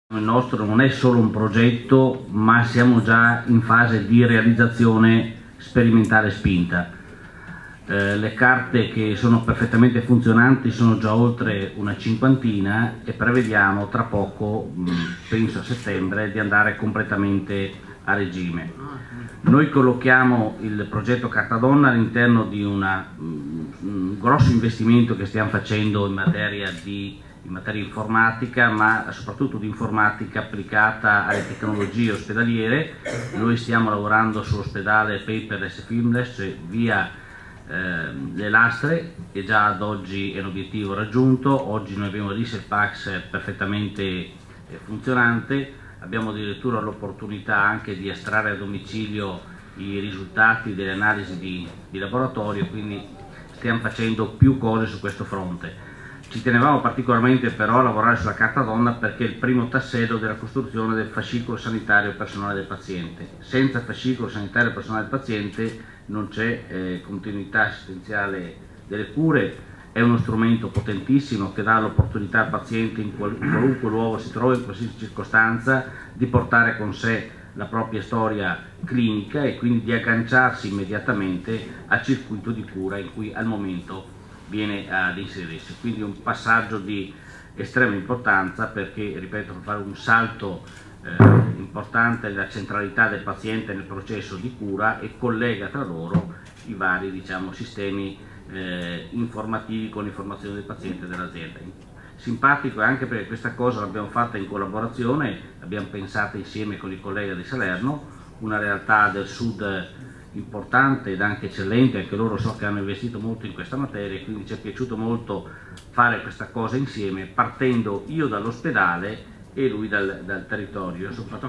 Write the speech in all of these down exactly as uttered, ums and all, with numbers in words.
Il nostro non è solo un progetto, ma siamo già in fase di realizzazione sperimentale spinta. Eh, le carte che sono perfettamente funzionanti sono già oltre una cinquantina e prevediamo tra poco, penso a settembre, di andare completamente a regime. Noi collochiamo il progetto Carta Donna all'interno di una, un grosso investimento che stiamo facendo in materia di in materia informatica, ma soprattutto di informatica applicata alle tecnologie ospedaliere. Noi stiamo lavorando sull'ospedale paperless e filmless, cioè via eh, le lastre, e già ad oggi è un obiettivo raggiunto. Oggi noi abbiamo l'ISEPAX perfettamente eh, funzionante, abbiamo addirittura l'opportunità anche di estrarre a domicilio i risultati delle analisi di, di laboratorio, quindi stiamo facendo più cose su questo fronte. Ci tenevamo particolarmente però a lavorare sulla Carta Donna perché è il primo tassello della costruzione del fascicolo sanitario personale del paziente. Senza fascicolo sanitario personale del paziente non c'è eh, continuità assistenziale delle cure. È uno strumento potentissimo che dà l'opportunità al paziente in, qual in qualunque luogo si trova, in qualsiasi circostanza, di portare con sé la propria storia clinica e quindi di agganciarsi immediatamente al circuito di cura in cui al momento viene ad inserirsi. Quindi un passaggio di estrema importanza perché, ripeto, fa fare un salto eh, importante nella centralità del paziente nel processo di cura e collega tra loro i vari, diciamo, sistemi eh, informativi con l'informazione del paziente e dell'azienda. Simpatico anche perché questa cosa l'abbiamo fatta in collaborazione, l'abbiamo pensata insieme con i colleghi di Salerno, una realtà del sud importante ed anche eccellente, anche loro so che hanno investito molto in questa materia, quindi ci è piaciuto molto fare questa cosa insieme, partendo io dall'ospedale e lui dal, dal territorio. Io sono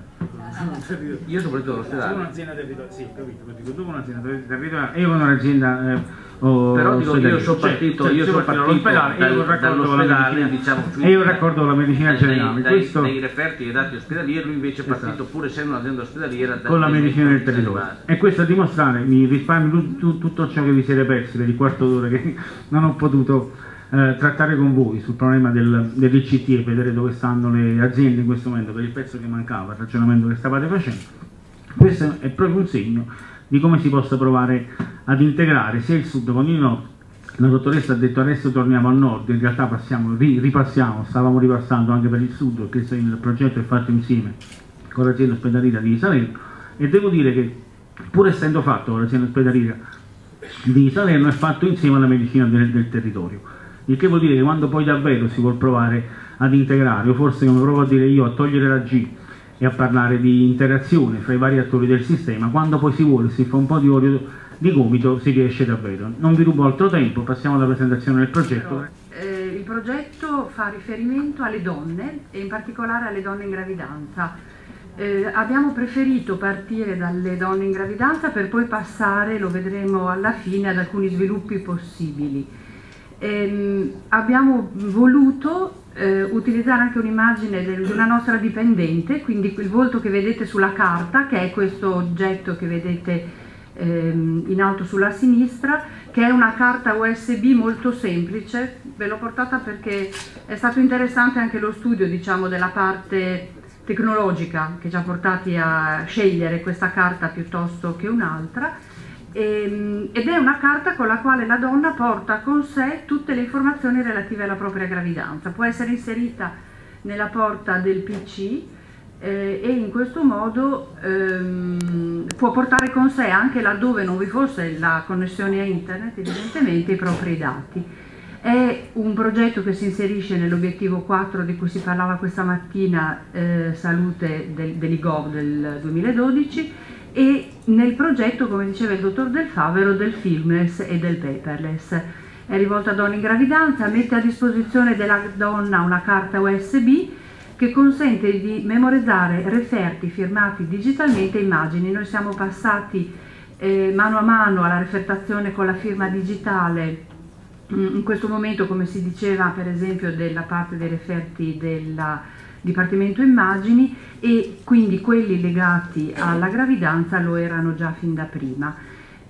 partito dall'ospedale. Sono un'azienda territoriale, sì, ho capito, perché tu un'azienda territoriale e io con un'azienda eh, oh, però dico, io sono partito, cioè, io sono partito dal, dall'ospedale, diciamo, e io raccordo la medicina generale, dai, questo, dai referti dei dati ospedalieri. Lui invece è partito, esatto, pur essendo un'azienda ospedaliera, con la medicina del territorio, e questo a dimostrare, mi risparmio tutto ciò che vi siete persi per il quarto d'ora che non ho potuto Eh, trattare con voi sul problema del, dell'I C T e vedere dove stanno le aziende in questo momento per il pezzo che mancava, il ragionamento che stavate facendo. Questo è proprio un segno di come si possa provare ad integrare sia il sud con il nord. La dottoressa ha detto adesso torniamo al nord, in realtà passiamo, ri, ripassiamo, stavamo ripassando anche per il sud perché il progetto è fatto insieme con l'azienda ospedaliera di Salerno, e devo dire che pur essendo fatto con l'azienda ospedaliera di Salerno è fatto insieme alla medicina del, del territorio. Il che vuol dire che quando poi davvero si vuol provare ad integrare, o forse come provo a dire io, a togliere la G e a parlare di interazione fra i vari attori del sistema, quando poi si vuole, si fa un po' di olio di gomito, si riesce davvero. Non vi rubo altro tempo, passiamo alla presentazione del progetto. Eh, il progetto fa riferimento alle donne e in particolare alle donne in gravidanza. Eh, abbiamo preferito partire dalle donne in gravidanza per poi passare, lo vedremo alla fine, ad alcuni sviluppi possibili. Ehm, abbiamo voluto eh, utilizzare anche un'immagine di una nostra dipendente, quindi il volto che vedete sulla carta, che è questo oggetto che vedete ehm, in alto sulla sinistra, che è una carta U S B molto semplice. Ve l'ho portata perché è stato interessante anche lo studio, diciamo, della parte tecnologica che ci ha portati a scegliere questa carta piuttosto che un'altra. Ed è una carta con la quale la donna porta con sé tutte le informazioni relative alla propria gravidanza. Può essere inserita nella porta del P C eh, e in questo modo ehm, può portare con sé, anche laddove non vi fosse la connessione a internet, evidentemente i propri dati. È un progetto che si inserisce nell'obiettivo quattro di cui si parlava questa mattina, eh, salute del, dell'I G O V del duemiladodici, e nel progetto, come diceva il dottor Del Favero, del filmless e del paperless. È rivolto a donne in gravidanza, mette a disposizione della donna una carta U S B che consente di memorizzare referti firmati digitalmente e immagini. Noi siamo passati eh, mano a mano alla refertazione con la firma digitale, in questo momento, come si diceva, per esempio della parte dei referti della Dipartimento Immagini, e quindi quelli legati alla gravidanza lo erano già fin da prima.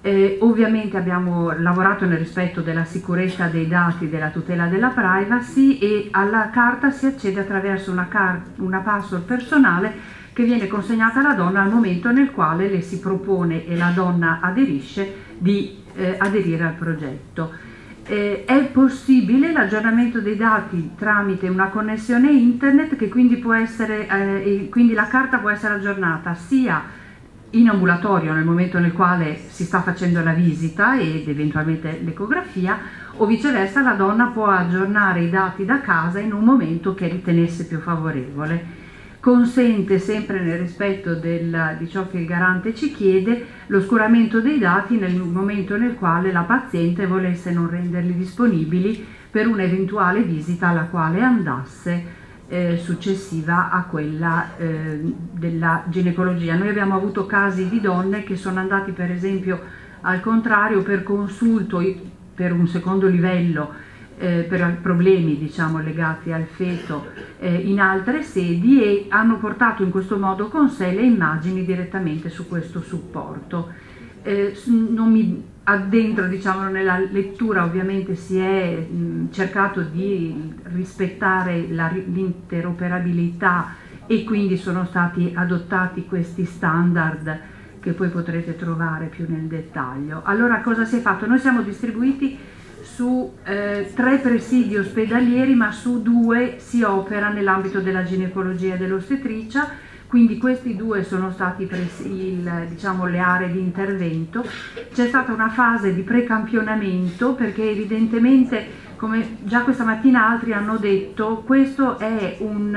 Eh, ovviamente abbiamo lavorato nel rispetto della sicurezza dei dati, della tutela della privacy, e alla carta si accede attraverso una, una password personale che viene consegnata alla donna al momento nel quale le si propone e la donna aderisce di eh, aderire al progetto. Eh, è possibile l'aggiornamento dei dati tramite una connessione internet, che quindi può essere, eh, quindi la carta può essere aggiornata sia in ambulatorio nel momento nel quale si sta facendo la visita ed eventualmente l'ecografia, o viceversa la donna può aggiornare i dati da casa in un momento che ritenesse più favorevole. Consente, sempre nel rispetto del, di ciò che il garante ci chiede, l'oscuramento dei dati nel momento nel quale la paziente volesse non renderli disponibili per un'eventuale visita alla quale andasse Eh, successiva a quella eh, della ginecologia. Noi abbiamo avuto casi di donne che sono andati per esempio al contrario per consulto per un secondo livello eh, per problemi diciamo legati al feto eh, in altre sedi, e hanno portato in questo modo con sé le immagini direttamente su questo supporto. Eh, non mi addentro diciamo nella lettura, ovviamente si è mh, cercato di rispettare l'interoperabilità e quindi sono stati adottati questi standard che poi potrete trovare più nel dettaglio. Allora, cosa si è fatto? Noi siamo distribuiti su eh, tre presidi ospedalieri, ma su due si opera nell'ambito della ginecologia e dell'ostetricia. Quindi questi due sono stati il, diciamo, le aree di intervento. C'è stata una fase di precampionamento perché evidentemente, come già questa mattina altri hanno detto, questo è un,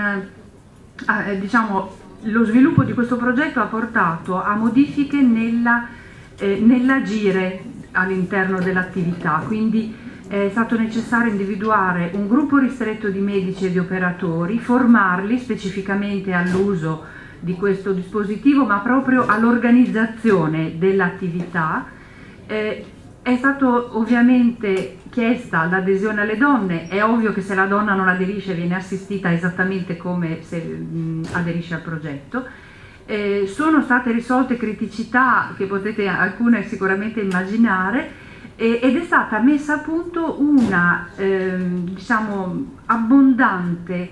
eh, diciamo, lo sviluppo di questo progetto ha portato a modifiche nella, eh, nell'agire all'interno dell'attività, quindi è stato necessario individuare un gruppo ristretto di medici e di operatori, formarli specificamente all'uso di questo dispositivo, ma proprio all'organizzazione dell'attività. Eh, è stato ovviamente chiesta l'adesione alle donne. È ovvio che se la donna non aderisce viene assistita esattamente come se mh, aderisce al progetto. Eh, sono state risolte criticità che potete alcune sicuramente immaginare, eh, ed è stata messa a punto una eh, diciamo abbondante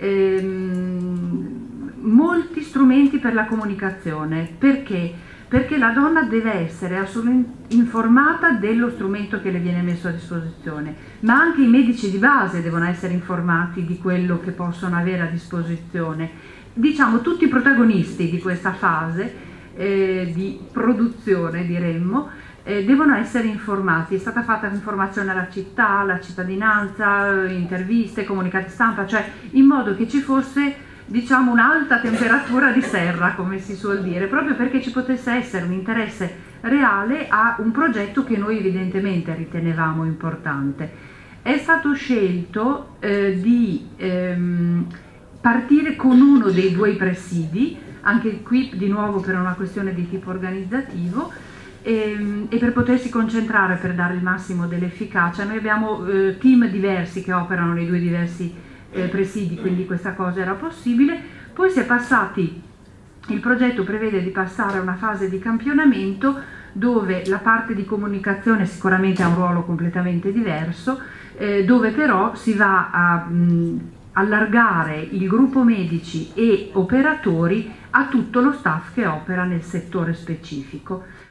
ehm, molti strumenti per la comunicazione. Perché? Perché la donna deve essere assolutamente informata dello strumento che le viene messo a disposizione, ma anche i medici di base devono essere informati di quello che possono avere a disposizione. Diciamo tutti i protagonisti di questa fase eh, di produzione, diremmo, eh, devono essere informati. È stata fatta informazione alla città, alla cittadinanza, interviste, comunicati stampa, cioè in modo che ci fosse, diciamo, un'alta temperatura di serra, come si suol dire, proprio perché ci potesse essere un interesse reale a un progetto che noi evidentemente ritenevamo importante. È stato scelto eh, di ehm, partire con uno dei due presidi, anche qui di nuovo per una questione di tipo organizzativo, ehm, e per potersi concentrare, per dare il massimo dell'efficacia. Noi abbiamo eh, team diversi che operano nei due diversi Eh, presidi, quindi questa cosa era possibile. Poi si è passati, il progetto prevede di passare a una fase di campionamento dove la parte di comunicazione sicuramente ha un ruolo completamente diverso, eh, dove però si va a mh, allargare il gruppo medici e operatori a tutto lo staff che opera nel settore specifico.